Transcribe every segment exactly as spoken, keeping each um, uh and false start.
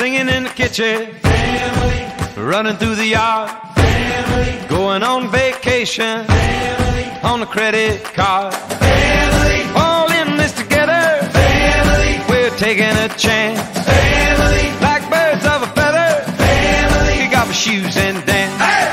singing in the kitchen, family. Running through the yard, family. Going on vacation, family. On the credit card, family. All in this together, family. We're taking a chance, family. Like birds of a feather, family. Kick off your shoes and dance. Hey!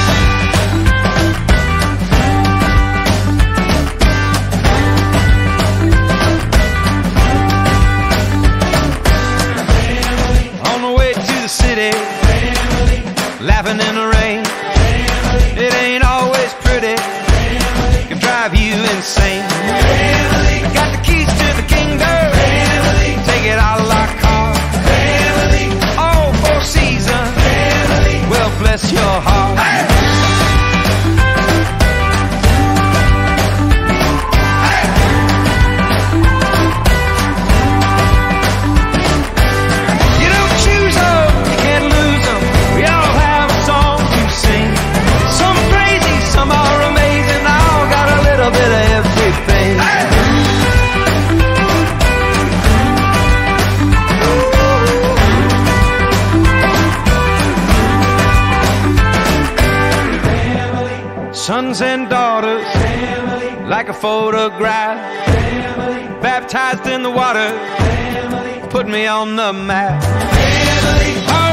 City, family. Laughing in the rain, family. It ain't always pretty, family. Can drive you insane, family. Got the keys to the kingdom, family. Take it out of our car, family. All four seasons, family. Well, bless your heart, hey. Sons and daughters, family. Like a photograph, family. Baptized in the water, family. Put me on the map, family.